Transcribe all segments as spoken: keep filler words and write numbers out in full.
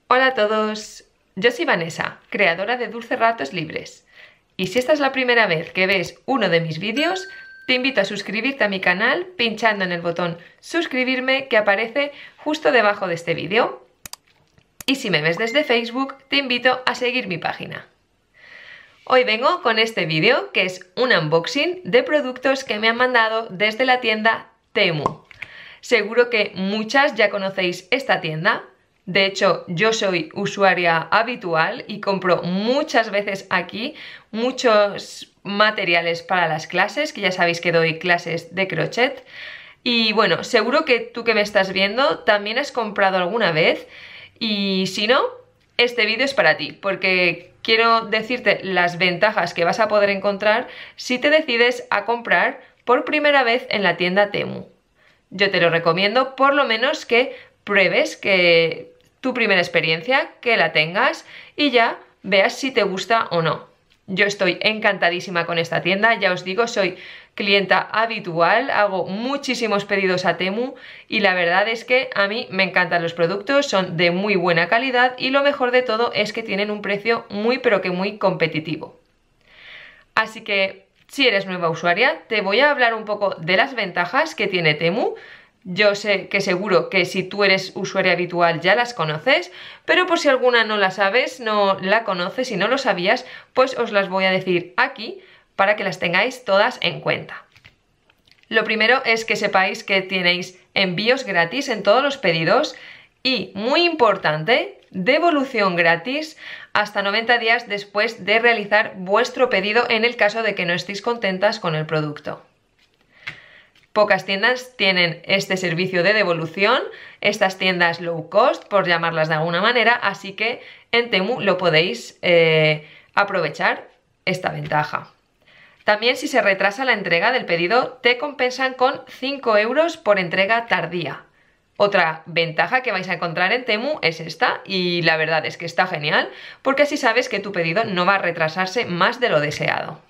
Hola a todos, yo soy Vanessa, creadora de Dulces Ratos Libres. Y si esta es la primera vez que ves uno de mis vídeos, te invito a suscribirte a mi canal pinchando en el botón suscribirme que aparece justo debajo de este vídeo. Y si me ves desde Facebook, te invito a seguir mi página. Hoy vengo con este vídeo que es un unboxing de productos que me han mandado desde la tienda Temu. Seguro que muchas ya conocéis esta tienda. De hecho, yo soy usuaria habitual y compro muchas veces aquí muchos materiales para las clases, que ya sabéis que doy clases de crochet. Y bueno, seguro que tú que me estás viendo también has comprado alguna vez y si no, este vídeo es para ti, porque quiero decirte las ventajas que vas a poder encontrar si te decides a comprar por primera vez en la tienda Temu. Yo te lo recomiendo por lo menos que pruebes que tu primera experiencia, que la tengas y ya veas si te gusta o no. Yo estoy encantadísima con esta tienda, ya os digo, soy clienta habitual, hago muchísimos pedidos a Temu y la verdad es que a mí me encantan los productos, son de muy buena calidad y lo mejor de todo es que tienen un precio muy pero que muy competitivo. Así que si eres nueva usuaria, te voy a hablar un poco de las ventajas que tiene Temu. Yo sé que seguro que si tú eres usuaria habitual ya las conoces, pero por si alguna no la sabes, no la conoces y no lo sabías, pues os las voy a decir aquí para que las tengáis todas en cuenta. Lo primero es que sepáis que tenéis envíos gratis en todos los pedidos y, muy importante, devolución gratis hasta noventa días después de realizar vuestro pedido en el caso de que no estéis contentas con el producto. Pocas tiendas tienen este servicio de devolución, estas tiendas low cost, por llamarlas de alguna manera, así que en Temu lo podéis eh, aprovechar esta ventaja. También si se retrasa la entrega del pedido, te compensan con cinco euros por entrega tardía. Otra ventaja que vais a encontrar en Temu es esta, y la verdad es que está genial, porque así sabes que tu pedido no va a retrasarse más de lo deseado.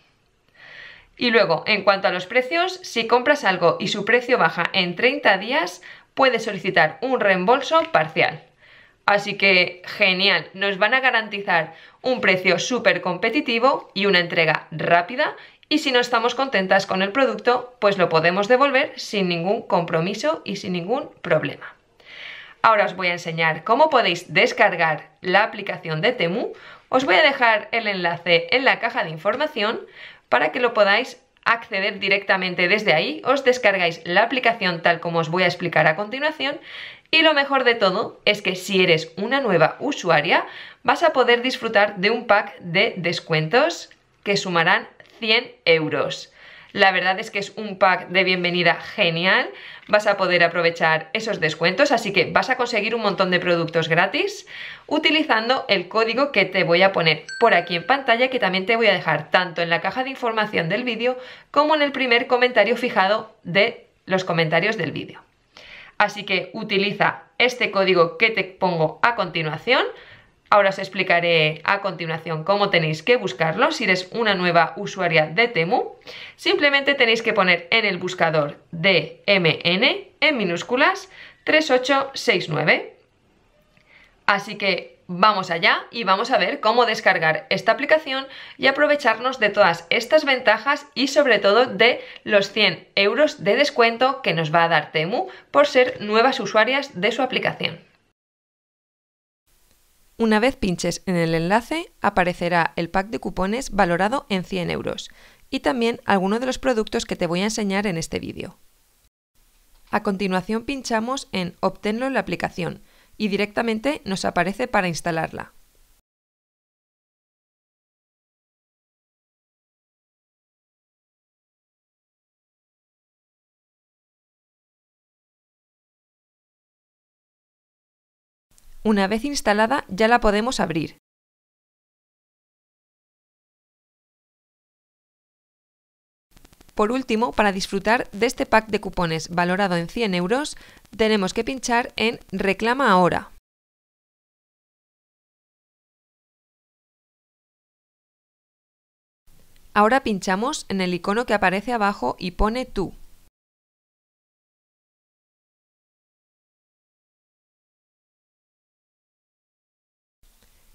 Y luego, en cuanto a los precios, si compras algo y su precio baja en treinta días, puedes solicitar un reembolso parcial. Así que genial, nos van a garantizar un precio súper competitivo y una entrega rápida. Y si no estamos contentas con el producto, pues lo podemos devolver sin ningún compromiso y sin ningún problema. Ahora os voy a enseñar cómo podéis descargar la aplicación de Temu. Os voy a dejar el enlace en la caja de información para que lo podáis acceder directamente desde ahí. Os descargáis la aplicación tal como os voy a explicar a continuación. Y lo mejor de todo es que si eres una nueva usuaria, vas a poder disfrutar de un pack de descuentos que sumarán cien euros. La verdad es que es un pack de bienvenida genial, vas a poder aprovechar esos descuentos, así que vas a conseguir un montón de productos gratis utilizando el código que te voy a poner por aquí en pantalla, que también te voy a dejar tanto en la caja de información del vídeo como en el primer comentario fijado de los comentarios del vídeo. Así que utiliza este código que te pongo a continuación. Ahora os explicaré a continuación cómo tenéis que buscarlo si eres una nueva usuaria de Temu. Simplemente tenéis que poner en el buscador D M N en minúsculas tres ocho seis nueve. Así que vamos allá y vamos a ver cómo descargar esta aplicación y aprovecharnos de todas estas ventajas y sobre todo de los cien euros de descuento que nos va a dar Temu por ser nuevas usuarias de su aplicación. Una vez pinches en el enlace, aparecerá el pack de cupones valorado en cien euros y también algunos de los productos que te voy a enseñar en este vídeo. A continuación pinchamos en Obténlo en la aplicación y directamente nos aparece para instalarla. Una vez instalada ya la podemos abrir. Por último, para disfrutar de este pack de cupones valorado en cien euros, tenemos que pinchar en Reclama ahora. Ahora pinchamos en el icono que aparece abajo y pone Tú.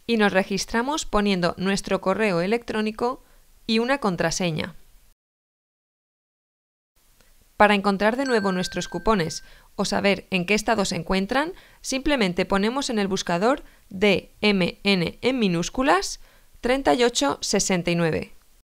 y nos registramos poniendo nuestro correo electrónico y una contraseña. Para encontrar de nuevo nuestros cupones o saber en qué estado se encuentran, simplemente ponemos en el buscador D M N en minúsculas treinta y ocho sesenta y nueve.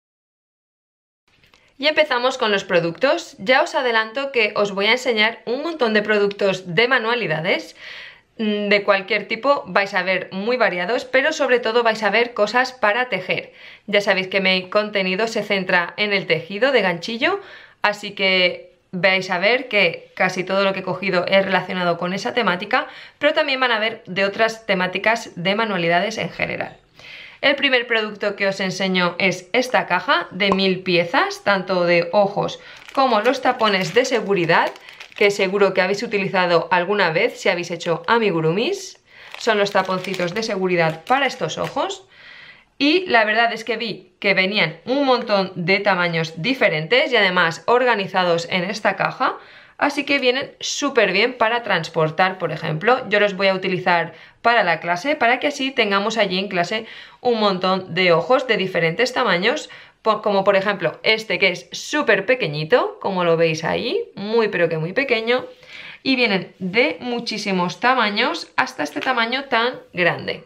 Y empezamos con los productos. Ya os adelanto que os voy a enseñar un montón de productos de manualidades de cualquier tipo. Vais a ver muy variados, pero sobre todo vais a ver cosas para tejer. Ya sabéis que mi contenido se centra en el tejido de ganchillo, así que vais a ver que casi todo lo que he cogido es relacionado con esa temática, pero también van a ver de otras temáticas de manualidades en general. El primer producto que os enseño es esta caja de mil piezas, tanto de ojos como los tapones de seguridad, que seguro que habéis utilizado alguna vez si habéis hecho amigurumis. Son los taponcitos de seguridad para estos ojos. Y la verdad es que vi que venían un montón de tamaños diferentes y además organizados en esta caja. Así que vienen súper bien para transportar, por ejemplo. Yo los voy a utilizar para la clase, para que así tengamos allí en clase un montón de ojos de diferentes tamaños, como por ejemplo este, que es súper pequeñito, como lo veis ahí, muy pero que muy pequeño. Y vienen de muchísimos tamaños hasta este tamaño tan grande,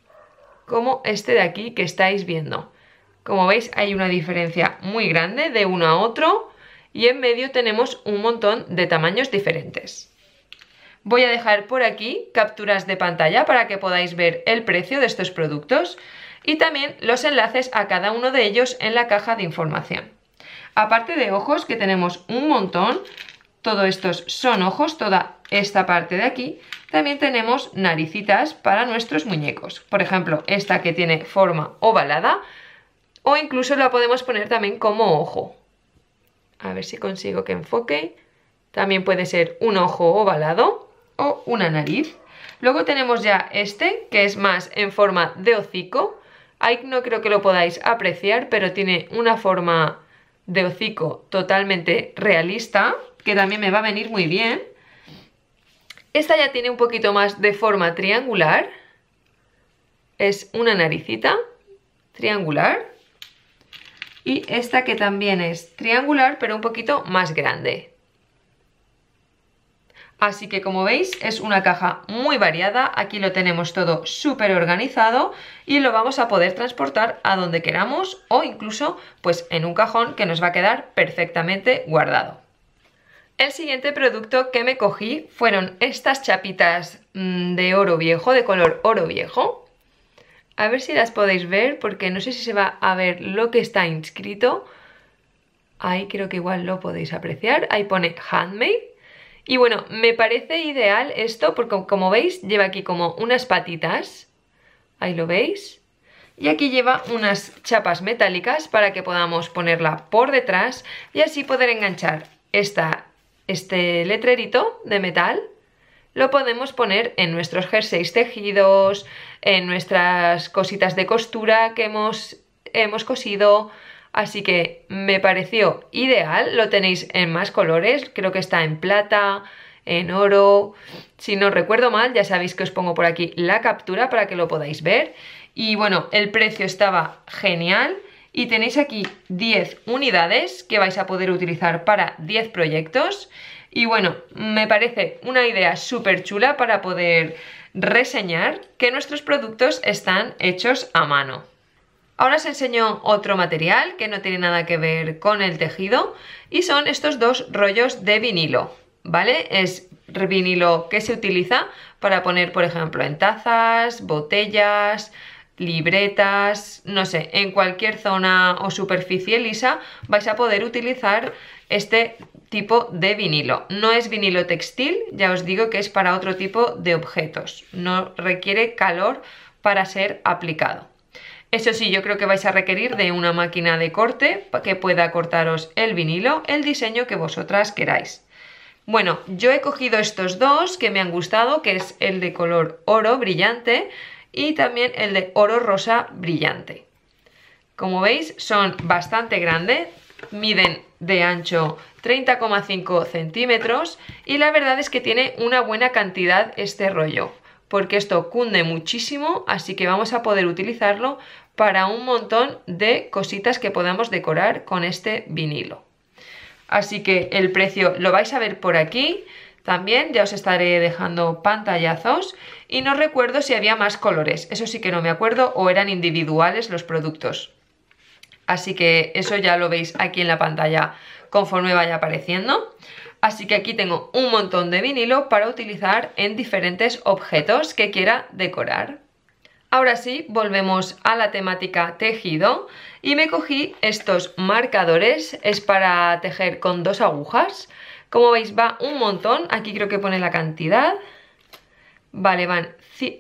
como este de aquí que estáis viendo. Como veis, hay una diferencia muy grande de uno a otro. Y en medio tenemos un montón de tamaños diferentes. Voy a dejar por aquí capturas de pantalla para que podáis ver el precio de estos productos y también los enlaces a cada uno de ellos en la caja de información. Aparte de ojos, que tenemos un montón, todos estos son ojos, toda esta parte de aquí, también tenemos naricitas para nuestros muñecos. Por ejemplo, esta que tiene forma ovalada, o incluso la podemos poner también como ojo. A ver si consigo que enfoque. También puede ser un ojo ovalado o una nariz. Luego tenemos ya este, que es más en forma de hocico. Ahí no creo que lo podáis apreciar, pero tiene una forma de hocico totalmente realista, que también me va a venir muy bien. Esta ya tiene un poquito más de forma triangular. Es una naricita triangular. Y esta que también es triangular, pero un poquito más grande. Así que como veis es una caja muy variada. Aquí lo tenemos todo súper organizado y lo vamos a poder transportar a donde queramos o incluso pues en un cajón que nos va a quedar perfectamente guardado. El siguiente producto que me cogí fueron estas chapitas mmm, de oro viejo, de color oro viejo. A ver si las podéis ver, porque no sé si se va a ver lo que está inscrito. Ahí creo que igual lo podéis apreciar. Ahí pone handmade. Y bueno, me parece ideal esto porque como veis lleva aquí como unas patitas. Ahí lo veis. Y aquí lleva unas chapas metálicas para que podamos ponerla por detrás y así poder enganchar esta, este letrerito de metal. Lo podemos poner en nuestros jerseys tejidos, en nuestras cositas de costura que hemos, hemos cosido. Así que me pareció ideal. Lo tenéis en más colores, creo que está en plata, en oro. Si no recuerdo mal, ya sabéis que os pongo por aquí la captura para que lo podáis ver. Y bueno, el precio estaba genial. Y tenéis aquí diez unidades que vais a poder utilizar para diez proyectos. Y bueno, me parece una idea súper chula para poder reseñar que nuestros productos están hechos a mano. Ahora os enseño otro material que no tiene nada que ver con el tejido y son estos dos rollos de vinilo, ¿vale? Es vinilo que se utiliza para poner, por ejemplo, en tazas, botellas, libretas, no sé, en cualquier zona o superficie lisa vais a poder utilizar este tipo de vinilo. No es vinilo textil, ya os digo que es para otro tipo de objetos. No requiere calor para ser aplicado. Eso sí, yo creo que vais a requerir de una máquina de corte que pueda cortaros el vinilo, el diseño que vosotras queráis. Bueno, yo he cogido estos dos que me han gustado, que es el de color oro brillante y también el de oro rosa brillante. Como veis, son bastante grandes, miden de ancho treinta coma cinco centímetros y la verdad es que tiene una buena cantidad este rollo. porque esto cunde muchísimo, así que vamos a poder utilizarlo para un montón de cositas que podamos decorar con este vinilo. Así que el precio lo vais a ver por aquí, también ya os estaré dejando pantallazos y no recuerdo si había más colores, eso sí que no me acuerdo, o eran individuales los productos. Así que eso ya lo veis aquí en la pantalla conforme vaya apareciendo. Así que aquí tengo un montón de vinilo para utilizar en diferentes objetos que quiera decorar. Ahora sí, volvemos a la temática tejido y me cogí estos marcadores, es para tejer con dos agujas. Como veis va un montón, aquí creo que pone la cantidad. Vale, van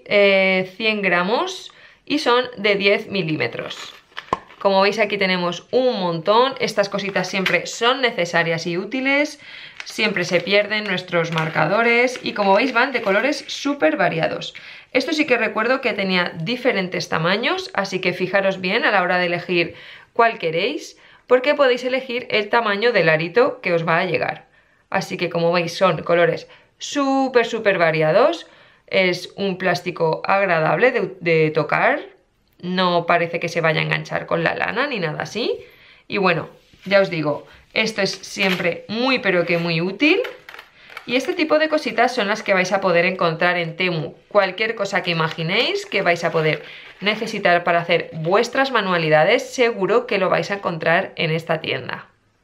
cien gramos y son de diez milímetros. Como veis aquí tenemos un montón, estas cositas siempre son necesarias y útiles, siempre se pierden nuestros marcadores y como veis van de colores súper variados. Esto sí que recuerdo que tenía diferentes tamaños, así que fijaros bien a la hora de elegir cuál queréis, porque podéis elegir el tamaño del arito que os va a llegar. Así que como veis son colores súper súper variados, es un plástico agradable de, de tocar, no parece que se vaya a enganchar con la lana ni nada así. Y bueno, ya os digo, esto es siempre muy pero que muy útil. Y este tipo de cositas son las que vais a poder encontrar en Temu. Cualquier cosa que imaginéis que vais a poder necesitar para hacer vuestras manualidades, seguro que lo vais a encontrar en esta tienda.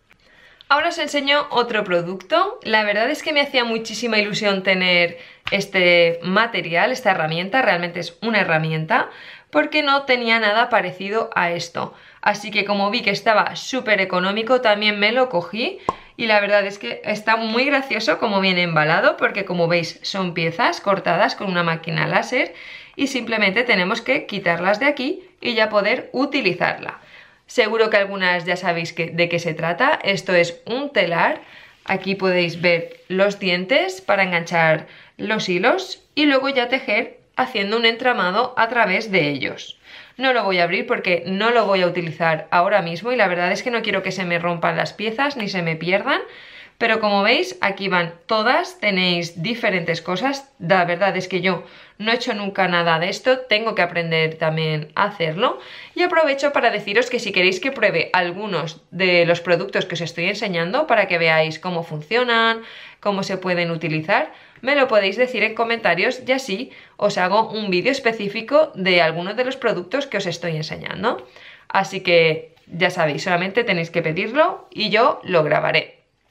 Ahora os enseño otro producto. La verdad es que me hacía muchísima ilusión tener este material, esta herramienta, realmente es una herramienta, porque no tenía nada parecido a esto. Así que como vi que estaba súper económico, también me lo cogí. Y la verdad es que está muy gracioso como viene embalado, porque como veis son piezas cortadas con una máquina láser y simplemente tenemos que quitarlas de aquí y ya poder utilizarla. Seguro que algunas ya sabéis que, de qué se trata. Esto es un telar. Aquí podéis ver los dientes para enganchar los hilos y luego ya tejer haciendo un entramado a través de ellos. No lo voy a abrir porque no lo voy a utilizar ahora mismo y la verdad es que no quiero que se me rompan las piezas ni se me pierdan. Pero como veis, aquí van todas, tenéis diferentes cosas. La verdad es que yo no he hecho nunca nada de esto, tengo que aprender también a hacerlo. Y aprovecho para deciros que si queréis que pruebe algunos de los productos que os estoy enseñando para que veáis cómo funcionan, cómo se pueden utilizar, me lo podéis decir en comentarios y así os hago un vídeo específico de algunos de los productos que os estoy enseñando. Así que ya sabéis, solamente tenéis que pedirlo y yo lo grabaré.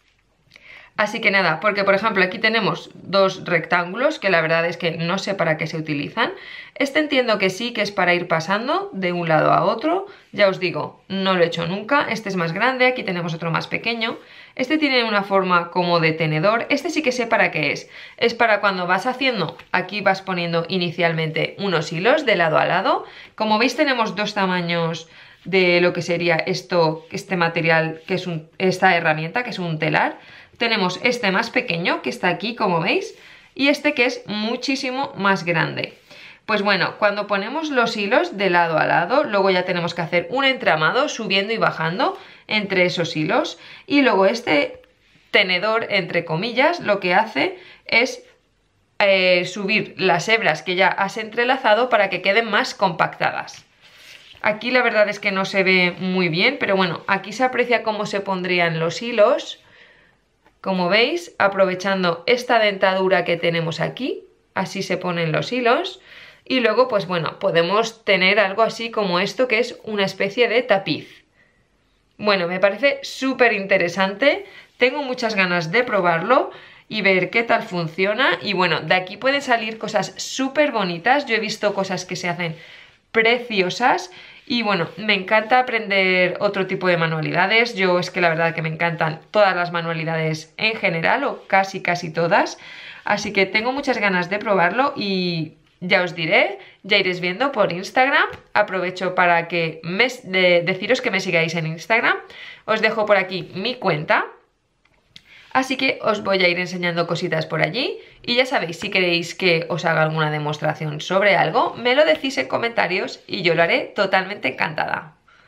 Así que nada, porque por ejemplo aquí tenemos dos rectángulos que la verdad es que no sé para qué se utilizan. Este entiendo que sí, que es para ir pasando de un lado a otro. Ya os digo, no lo he hecho nunca. Este es más grande, aquí tenemos otro más pequeño. Este tiene una forma como de tenedor. Este sí que sé para qué es. Es para cuando vas haciendo, aquí vas poniendo inicialmente unos hilos de lado a lado. Como veis tenemos dos tamaños de lo que sería esto, este material, que es un, esta herramienta, que es un telar. Tenemos este más pequeño que está aquí, como veis, y este que es muchísimo más grande. Pues bueno, cuando ponemos los hilos de lado a lado, luego ya tenemos que hacer un entramado subiendo y bajando entre esos hilos. Y luego este tenedor, entre comillas, lo que hace es eh, subir las hebras que ya has entrelazado para que queden más compactadas. Aquí la verdad es que no se ve muy bien, pero bueno, aquí se aprecia cómo se pondrían los hilos. Como veis, aprovechando esta dentadura que tenemos aquí, así se ponen los hilos. Y luego, pues bueno, podemos tener algo así como esto, que es una especie de tapiz. Bueno, me parece súper interesante. Tengo muchas ganas de probarlo y ver qué tal funciona. Y bueno, de aquí pueden salir cosas súper bonitas. Yo he visto cosas que se hacen preciosas. Y bueno, me encanta aprender otro tipo de manualidades. Yo es que la verdad que me encantan todas las manualidades en general, o casi casi todas. Así que tengo muchas ganas de probarlo y ya os diré, ya iréis viendo por Instagram. Aprovecho para que me, de, deciros que me sigáis en Instagram. Os dejo por aquí mi cuenta. Así que os voy a ir enseñando cositas por allí y ya sabéis, si queréis que os haga alguna demostración sobre algo, me lo decís en comentarios y yo lo haré totalmente encantada.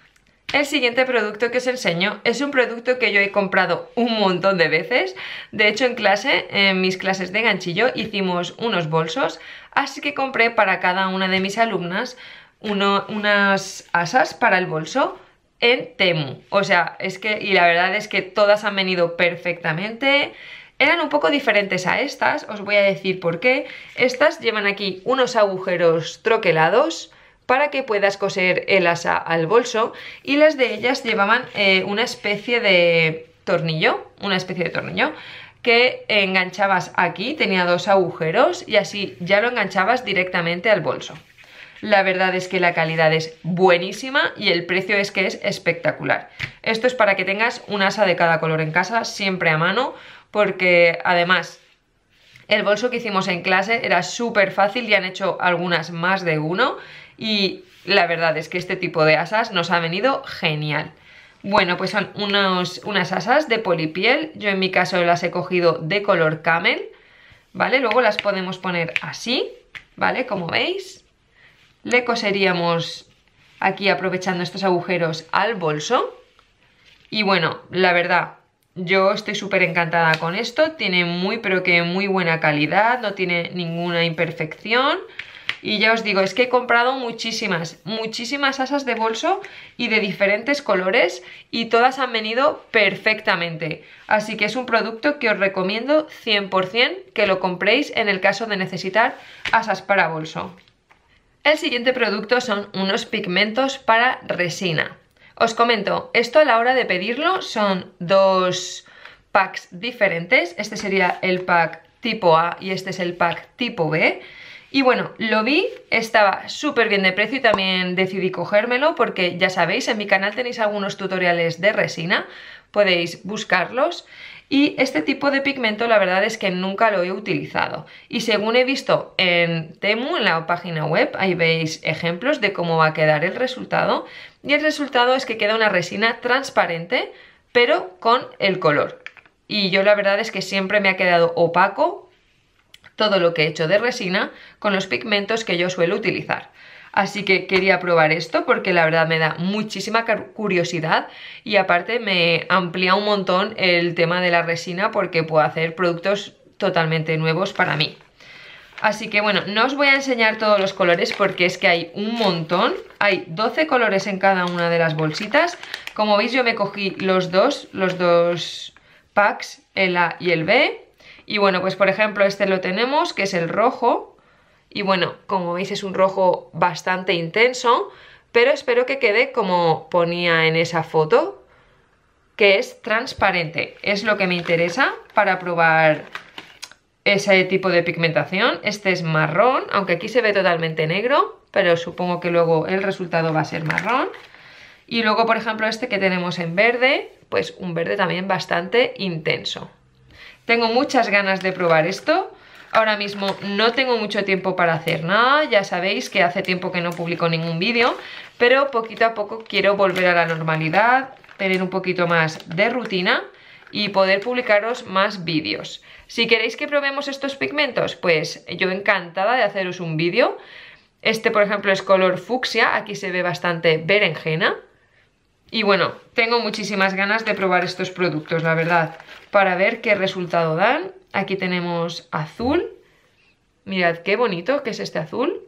El siguiente producto que os enseño es un producto que yo he comprado un montón de veces. De hecho, en clase, en mis clases de ganchillo, hicimos unos bolsos, así que compré para cada una de mis alumnas uno, unas asas para el bolso en Temu. O sea, es que, y la verdad es que todas han venido perfectamente. Eran un poco diferentes a estas, os voy a decir por qué. Estas llevan aquí unos agujeros troquelados para que puedas coser el asa al bolso, y las de ellas llevaban eh, una especie de tornillo, una especie de tornillo que enganchabas aquí, tenía dos agujeros y así ya lo enganchabas directamente al bolso. La verdad es que la calidad es buenísima y el precio es que es espectacular. Esto es para que tengas un asa de cada color en casa, siempre a mano, porque además el bolso que hicimos en clase era súper fácil y han hecho algunas más de uno. Y la verdad es que este tipo de asas nos ha venido genial. Bueno, pues son unos, unas asas de polipiel. Yo en mi caso las he cogido de color camel, ¿vale? Luego las podemos poner así, ¿vale? Como veis. Le coseríamos aquí aprovechando estos agujeros al bolso. Y bueno, la verdad, yo estoy súper encantada con esto. Tiene muy, pero que muy buena calidad. No tiene ninguna imperfección. Y ya os digo, es que he comprado muchísimas, muchísimas asas de bolso y de diferentes colores y todas han venido perfectamente. Así que es un producto que os recomiendo cien por cien que lo compréis en el caso de necesitar asas para bolso. El siguiente producto son unos pigmentos para resina. Os comento, esto a la hora de pedirlo son dos packs diferentes. Este sería el pack tipo A y este es el pack tipo B. Y bueno, lo vi, estaba súper bien de precio y también decidí cogérmelo porque ya sabéis, en mi canal tenéis algunos tutoriales de resina, podéis buscarlos. Y este tipo de pigmento la verdad es que nunca lo he utilizado. Y según he visto en Temu, en la página web, ahí veis ejemplos de cómo va a quedar el resultado. Y el resultado es que queda una resina transparente, pero con el color. Y yo la verdad es que siempre me ha quedado opaco todo lo que he hecho de resina con los pigmentos que yo suelo utilizar. Así que quería probar esto porque la verdad me da muchísima curiosidad y aparte me amplía un montón el tema de la resina porque puedo hacer productos totalmente nuevos para mí. Así que bueno, no os voy a enseñar todos los colores porque es que hay un montón. Hay doce colores en cada una de las bolsitas. Como veis yo me cogí los dos, los dos packs, el A y el B. Y bueno, pues por ejemplo este lo tenemos, que es el rojo. Y bueno, como veis es un rojo bastante intenso, pero espero que quede como ponía en esa foto, que es transparente. Es lo que me interesa para probar ese tipo de pigmentación. Este es marrón, aunque aquí se ve totalmente negro, pero supongo que luego el resultado va a ser marrón. Y luego, por ejemplo, este que tenemos en verde, pues un verde también bastante intenso. Tengo muchas ganas de probar esto. Ahora mismo no tengo mucho tiempo para hacer nada, ya sabéis que hace tiempo que no publico ningún vídeo, pero poquito a poco quiero volver a la normalidad, tener un poquito más de rutina y poder publicaros más vídeos. Si queréis que probemos estos pigmentos, pues yo encantada de haceros un vídeo. Este, por ejemplo, es color fucsia, aquí se ve bastante berenjena. Y bueno, tengo muchísimas ganas de probar estos productos, la verdad, para ver qué resultado dan. Aquí tenemos azul, mirad qué bonito que es este azul.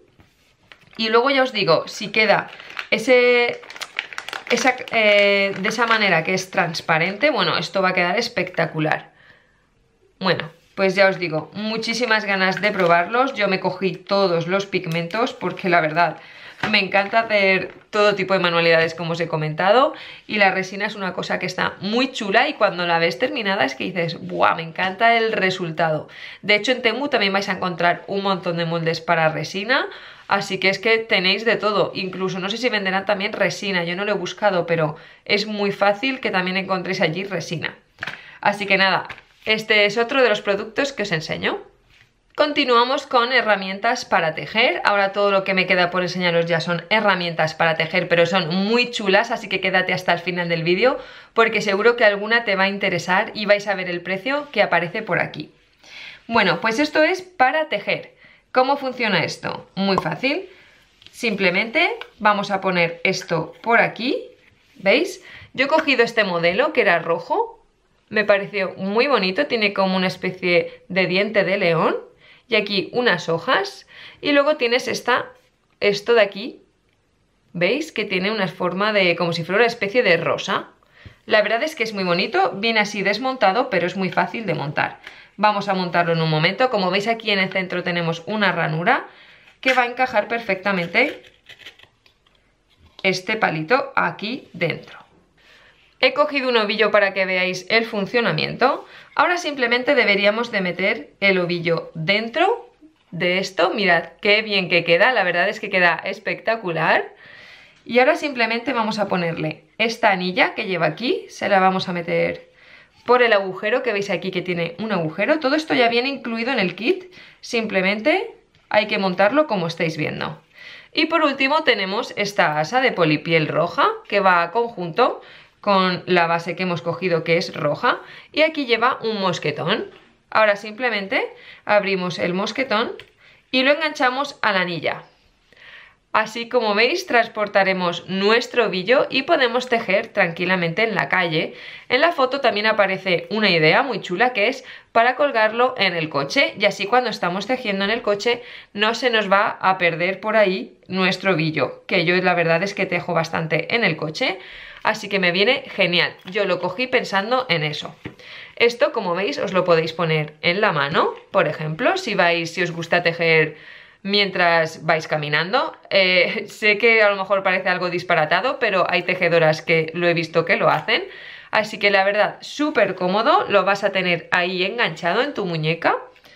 Y luego ya os digo, si queda ese, esa, eh, de esa manera que es transparente, bueno, esto va a quedar espectacular. Bueno, pues ya os digo, muchísimas ganas de probarlos. Yo me cogí todos los pigmentos porque la verdad me encanta hacer todo tipo de manualidades como os he comentado y la resina es una cosa que está muy chula y cuando la ves terminada es que dices ¡buah! Me encanta el resultado. De hecho en Temu también vais a encontrar un montón de moldes para resina, así que es que tenéis de todo. Incluso no sé si venderán también resina, yo no lo he buscado, pero es muy fácil que también encontréis allí resina. Así que nada, este es otro de los productos que os enseño. Continuamos con herramientas para tejer. Ahora todo lo que me queda por enseñaros ya son herramientas para tejer, pero son muy chulas, así que quédate hasta el final del vídeo porque seguro que alguna te va a interesar y vais a ver el precio que aparece por aquí. Bueno, pues esto es para tejer. ¿Cómo funciona esto? Muy fácil. Simplemente vamos a poner esto por aquí, ¿Veis? Yo he cogido este modelo que era rojo, me pareció muy bonito, tiene como una especie de diente de león y aquí unas hojas y luego tienes esta, esto de aquí, ¿veis? Que tiene una forma de como si fuera una especie de rosa. La verdad es que es muy bonito, viene así desmontado, pero es muy fácil de montar. Vamos a montarlo en un momento. Como veis aquí en el centro tenemos una ranura que va a encajar perfectamente este palito aquí dentro. He cogido un ovillo para que veáis el funcionamiento. Ahora simplemente deberíamos de meter el ovillo dentro de esto. Mirad qué bien que queda, la verdad es que queda espectacular. Y ahora simplemente vamos a ponerle esta anilla que lleva aquí, se la vamos a meter por el agujero que veis aquí que tiene un agujero. Todo esto ya viene incluido en el kit, simplemente hay que montarlo como estáis viendo. Y por último tenemos esta asa de polipiel roja que va a conjunto con la base que hemos cogido que es roja y aquí lleva un mosquetón. Ahora simplemente abrimos el mosquetón y lo enganchamos a la anilla. Así como veis transportaremos nuestro ovillo y podemos tejer tranquilamente en la calle. En la foto también aparece una idea muy chula que es para colgarlo en el coche y así cuando estamos tejiendo en el coche no se nos va a perder por ahí nuestro ovillo, que yo la verdad es que tejo bastante en el coche, así que me viene genial. Yo lo cogí pensando en eso. Esto, como veis, os lo podéis poner en la mano, por ejemplo, si vais, si os gusta tejer mientras vais caminando. Eh, sé que a lo mejor parece algo disparatado, pero hay tejedoras que lo he visto que lo hacen. Así que la verdad, súper cómodo, lo vas a tener ahí enganchado en tu muñeca.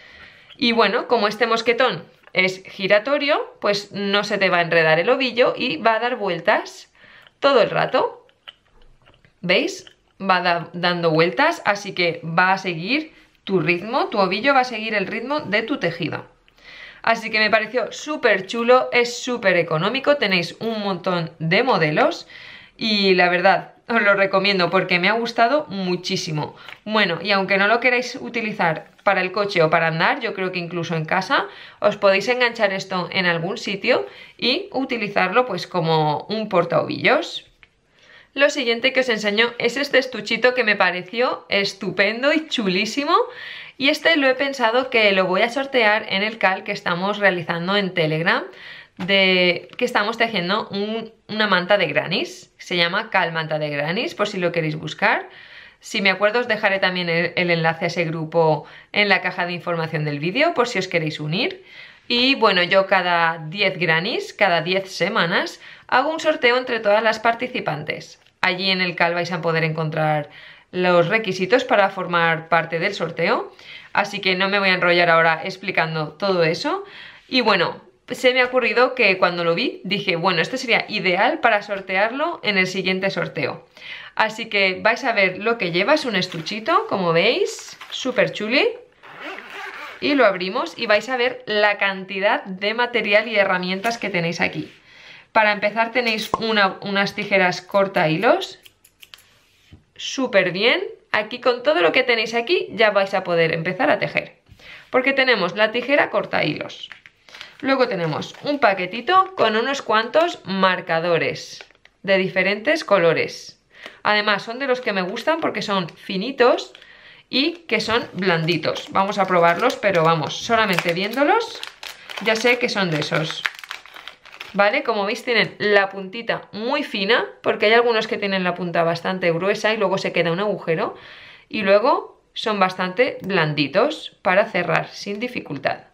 Y bueno, como este mosquetón es giratorio, pues no se te va a enredar el ovillo y va a dar vueltas todo el rato. ¿Veis? Va da- dando vueltas, así que va a seguir tu ritmo, tu ovillo va a seguir el ritmo de tu tejido. Así que me pareció súper chulo, es súper económico, tenéis un montón de modelos y la verdad os lo recomiendo porque me ha gustado muchísimo. Bueno, y aunque no lo queráis utilizar para el coche o para andar, yo creo que incluso en casa os podéis enganchar esto en algún sitio y utilizarlo pues como un portaovillos. Lo siguiente que os enseño es este estuchito que me pareció estupendo y chulísimo. Y este lo he pensado que lo voy a sortear en el cal que estamos realizando en Telegram, de que estamos tejiendo un, una manta de Granny's. Se llama cal manta de Granny's, por si lo queréis buscar. Si me acuerdo os dejaré también el, el enlace a ese grupo en la caja de información del vídeo, por si os queréis unir. Y bueno, yo cada diez Granny's, cada diez semanas, hago un sorteo entre todas las participantes. Allí en el cal vais a poder encontrar los requisitos para formar parte del sorteo, así que no me voy a enrollar ahora explicando todo eso. Y bueno, se me ha ocurrido que cuando lo vi dije, bueno, esto sería ideal para sortearlo en el siguiente sorteo. Así que vais a ver lo que lleva, es un estuchito, como veis, súper chuli. Y lo abrimos y vais a ver la cantidad de material y herramientas que tenéis aquí. Para empezar tenéis una, unas tijeras corta hilos. Súper bien, aquí con todo lo que tenéis aquí ya vais a poder empezar a tejer, porque tenemos la tijera corta hilos, luego tenemos un paquetito con unos cuantos marcadores de diferentes colores, además son de los que me gustan porque son finitos y que son blanditos. Vamos a probarlos, pero vamos, solamente viéndolos ya sé que son de esos. ¿Vale? Como veis tienen la puntita muy fina, porque hay algunos que tienen la punta bastante gruesa y luego se queda un agujero. Y luego son bastante blanditos para cerrar sin dificultad.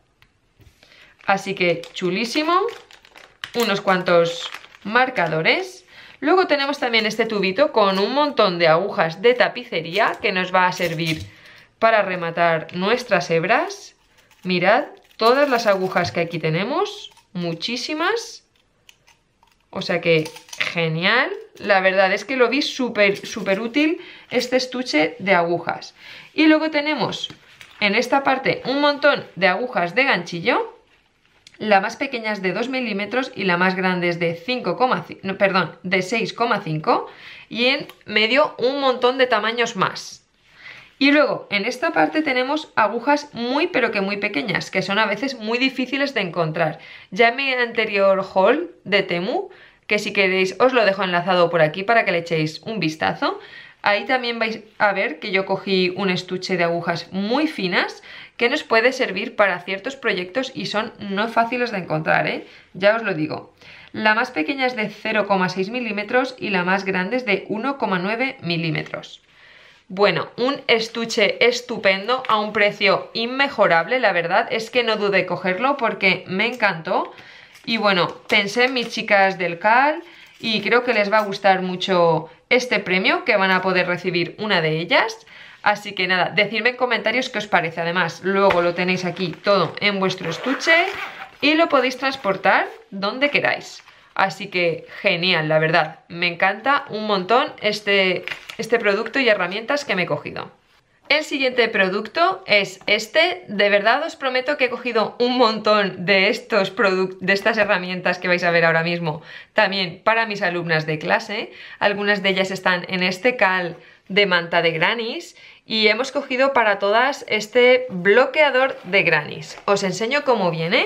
Así que chulísimo. Unos cuantos marcadores. Luego tenemos también este tubito con un montón de agujas de tapicería que nos va a servir para rematar nuestras hebras. Mirad todas las agujas que aquí tenemos, muchísimas. O sea que genial, la verdad es que lo vi súper súper útil este estuche de agujas. Y luego tenemos en esta parte un montón de agujas de ganchillo. La más pequeña es de dos milímetros y la más grande es de cinco coma cinco, no, perdón, de seis coma cinco y en medio un montón de tamaños más. Y luego en esta parte tenemos agujas muy pero que muy pequeñas, que son a veces muy difíciles de encontrar. Ya en mi anterior haul de Temu que si queréis os lo dejo enlazado por aquí para que le echéis un vistazo. Ahí también vais a ver que yo cogí un estuche de agujas muy finas que nos puede servir para ciertos proyectos y son no fáciles de encontrar, ¿eh? Ya os lo digo. La más pequeña es de cero coma seis milímetros y la más grande es de uno coma nueve milímetros. Bueno, un estuche estupendo a un precio inmejorable, la verdad es que no dudé cogerlo porque me encantó. Y bueno, pensé en mis chicas del C A L y creo que les va a gustar mucho este premio, que van a poder recibir una de ellas. Así que nada, decidme en comentarios qué os parece. Además, luego lo tenéis aquí todo en vuestro estuche y lo podéis transportar donde queráis. Así que genial, la verdad, me encanta un montón este, este producto y herramientas que me he cogido. El siguiente producto es este. De verdad os prometo que he cogido un montón de, estos de estas herramientas que vais a ver ahora mismo también para mis alumnas de clase. Algunas de ellas están en este C A L de manta de grannies y hemos cogido para todas este bloqueador de grannies. Os enseño cómo viene.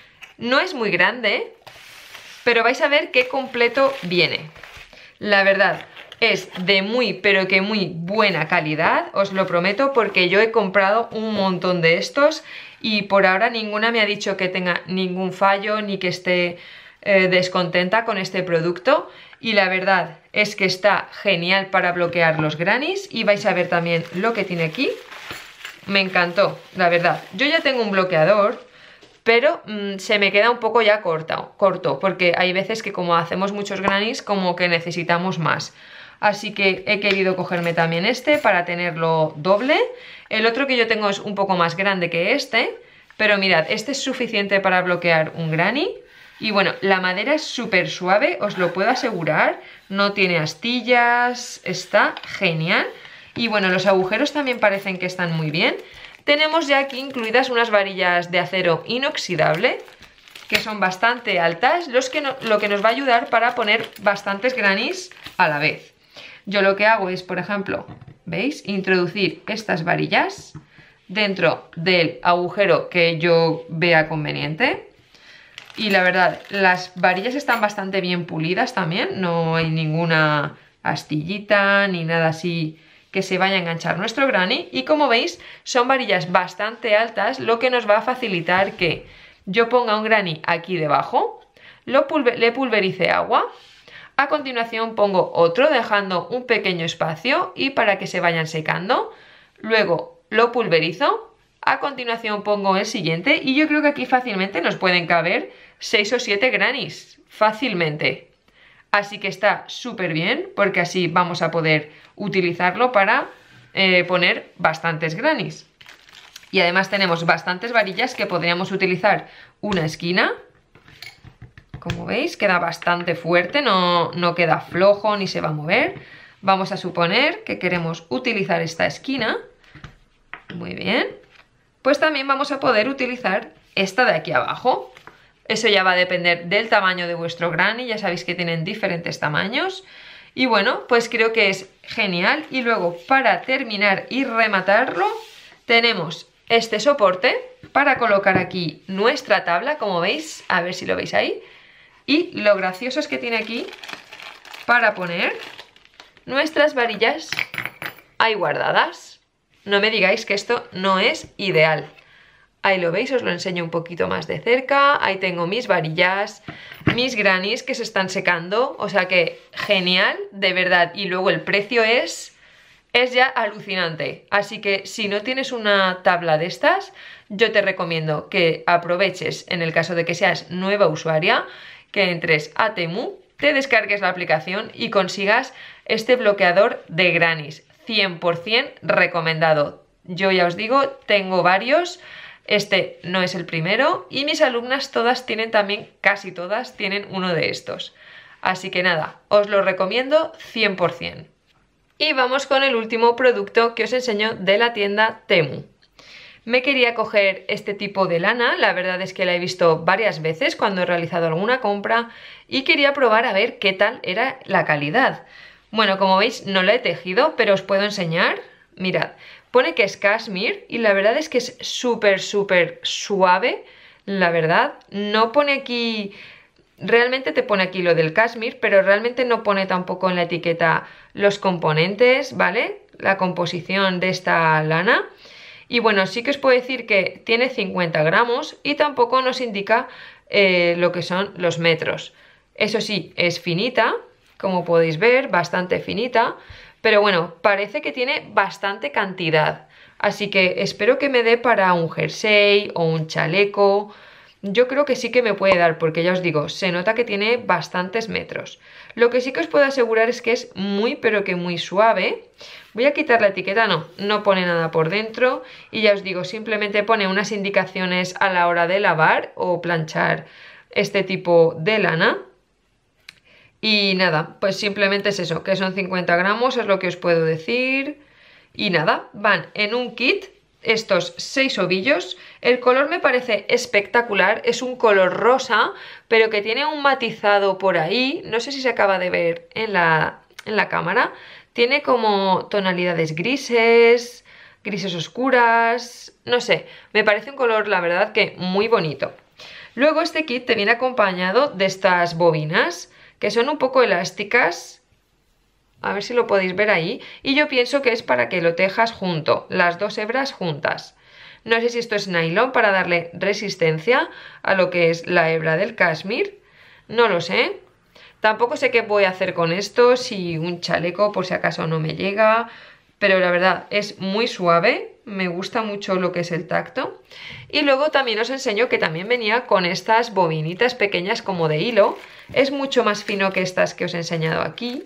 No es muy grande, pero vais a ver qué completo viene. La verdad, es de muy pero que muy buena calidad, os lo prometo, porque yo he comprado un montón de estos y por ahora ninguna me ha dicho que tenga ningún fallo ni que esté eh, descontenta con este producto. Y la verdad es que está genial para bloquear los grannies y vais a ver también lo que tiene aquí. Me encantó, la verdad. Yo ya tengo un bloqueador, pero mmm, se me queda un poco ya corto, corto, porque hay veces que como hacemos muchos grannies como que necesitamos más. Así que he querido cogerme también este para tenerlo doble. El otro que yo tengo es un poco más grande que este, pero mirad, este es suficiente para bloquear un granny. Y bueno, la madera es súper suave, os lo puedo asegurar, no tiene astillas, está genial. Y bueno, los agujeros también parecen que están muy bien. Tenemos ya aquí incluidas unas varillas de acero inoxidable, que son bastante altas, los que no, lo que nos va a ayudar para poner bastantes grannies a la vez. Yo lo que hago es, por ejemplo, ¿veis? Introducir estas varillas dentro del agujero que yo vea conveniente. Y la verdad, las varillas están bastante bien pulidas también, no hay ninguna astillita ni nada así que se vaya a enganchar nuestro granny. Y como veis, son varillas bastante altas, lo que nos va a facilitar que yo ponga un granny aquí debajo, lo pulver le pulverice agua. A continuación pongo otro dejando un pequeño espacio y para que se vayan secando. Luego lo pulverizo. A continuación pongo el siguiente y yo creo que aquí fácilmente nos pueden caber seis o siete grannies. Fácilmente. Así que está súper bien porque así vamos a poder utilizarlo para eh, poner bastantes grannies. Y además tenemos bastantes varillas que podríamos utilizar una esquina. Como veis, queda bastante fuerte, no, no queda flojo ni se va a mover. Vamos a suponer que queremos utilizar esta esquina. Muy bien. Pues también vamos a poder utilizar esta de aquí abajo. Eso ya va a depender del tamaño de vuestro granny, ya sabéis que tienen diferentes tamaños. Y bueno, pues creo que es genial. Y luego, para terminar y rematarlo, tenemos este soporte para colocar aquí nuestra tabla, como veis, a ver si lo veis ahí. Y lo gracioso es que tiene aquí para poner nuestras varillas ahí guardadas. No me digáis que esto no es ideal. Ahí lo veis, os lo enseño un poquito más de cerca. Ahí tengo mis varillas, mis grannies que se están secando. O sea que genial, de verdad. Y luego el precio es, es ya alucinante. Así que si no tienes una tabla de estas, yo te recomiendo que aproveches, en el caso de que seas nueva usuaria, que entres a Temu, te descargues la aplicación y consigas este bloqueador de grannies. cien por cien recomendado. Yo ya os digo, tengo varios. Este no es el primero y mis alumnas todas tienen también, casi todas, tienen uno de estos. Así que nada, os lo recomiendo cien por cien. Y vamos con el último producto que os enseño de la tienda Temu. Me quería coger este tipo de lana, la verdad es que la he visto varias veces cuando he realizado alguna compra y quería probar a ver qué tal era la calidad. Bueno, como veis no la he tejido, pero os puedo enseñar. Mirad, pone que es cashmere y la verdad es que es súper súper suave, la verdad. No pone aquí Realmente te pone aquí lo del cashmere, pero realmente no pone tampoco en la etiqueta los componentes, ¿vale? La composición de esta lana. Y bueno, sí que os puedo decir que tiene cincuenta gramos y tampoco nos indica eh, lo que son los metros. Eso sí, es finita, como podéis ver, bastante finita, pero bueno, parece que tiene bastante cantidad. Así que espero que me dé para un jersey o un chaleco. Yo creo que sí que me puede dar, porque ya os digo, se nota que tiene bastantes metros. Lo que sí que os puedo asegurar es que es muy, pero que muy suave. Voy a quitar la etiqueta, no, no pone nada por dentro. Y ya os digo, simplemente pone unas indicaciones a la hora de lavar o planchar este tipo de lana. Y nada, pues simplemente es eso, que son cincuenta gramos, es lo que os puedo decir. Y nada, van en un kit estos seis ovillos. El color me parece espectacular, es un color rosa, pero que tiene un matizado por ahí, no sé si se acaba de ver en la, en la cámara. Tiene como tonalidades grises, grises oscuras, no sé, me parece un color la verdad que muy bonito. Luego este kit te viene acompañado de estas bobinas, que son un poco elásticas. A ver si lo podéis ver ahí. Y yo pienso que es para que lo tejas junto, las dos hebras juntas. No sé si esto es nylon para darle resistencia a lo que es la hebra del cashmere. No lo sé. Tampoco sé qué voy a hacer con esto, si un chaleco por si acaso no me llega. Pero la verdad es muy suave. Me gusta mucho lo que es el tacto. Y luego también os enseño que también venía con estas bobinitas pequeñas como de hilo. Es mucho más fino que estas que os he enseñado aquí.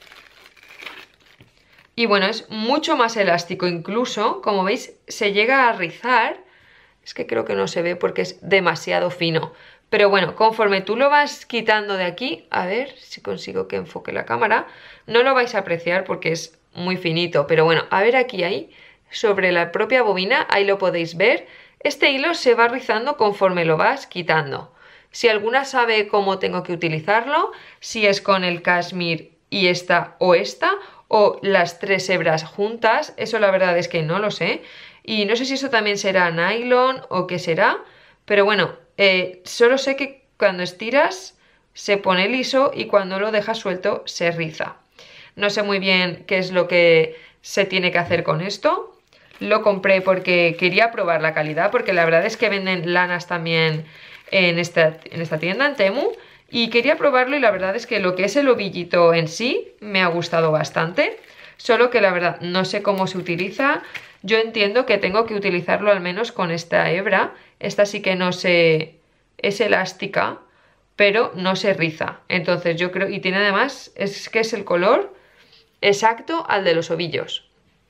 Y bueno, es mucho más elástico incluso, como veis, se llega a rizar. Es que creo que no se ve porque es demasiado fino. Pero bueno, conforme tú lo vas quitando de aquí, a ver si consigo que enfoque la cámara, no lo vais a apreciar porque es muy finito. Pero bueno, a ver aquí, ahí, sobre la propia bobina, ahí lo podéis ver. Este hilo se va rizando conforme lo vas quitando. Si alguna sabe cómo tengo que utilizarlo, si es con el cashmere y esta o esta, o las tres hebras juntas, eso la verdad es que no lo sé. Y no sé si eso también será nylon o qué será, pero bueno, eh, solo sé que cuando estiras se pone liso y cuando lo dejas suelto se riza. No sé muy bien qué es lo que se tiene que hacer con esto. Lo compré porque quería probar la calidad, porque la verdad es que venden lanas también en esta, en esta tienda, en Temu. Y quería probarlo y la verdad es que lo que es el ovillito en sí me ha gustado bastante. Solo que la verdad no sé cómo se utiliza. Yo entiendo que tengo que utilizarlo al menos con esta hebra. Esta sí que no se... es elástica, pero no se riza. Entonces yo creo... y tiene además... es que es el color exacto al de los ovillos.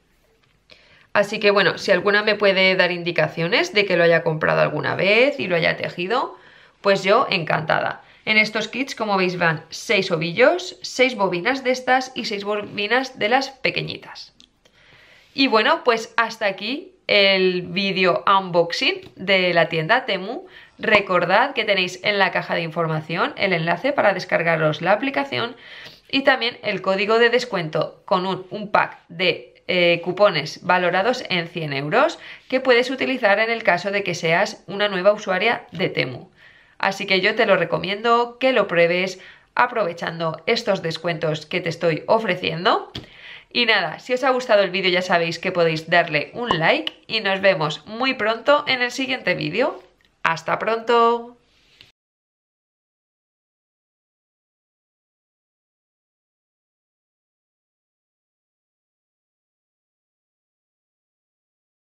Así que bueno, si alguna me puede dar indicaciones de que lo haya comprado alguna vez y lo haya tejido, pues yo encantada. En estos kits, como veis, van seis ovillos, seis bobinas de estas y seis bobinas de las pequeñitas. Y bueno, pues hasta aquí el vídeo unboxing de la tienda Temu. Recordad que tenéis en la caja de información el enlace para descargaros la aplicación y también el código de descuento con un, un pack de eh, cupones valorados en cien euros que puedes utilizar en el caso de que seas una nueva usuaria de Temu. Así que yo te lo recomiendo que lo pruebes aprovechando estos descuentos que te estoy ofreciendo. Y nada, si os ha gustado el vídeo ya sabéis que podéis darle un like y nos vemos muy pronto en el siguiente vídeo. ¡Hasta pronto!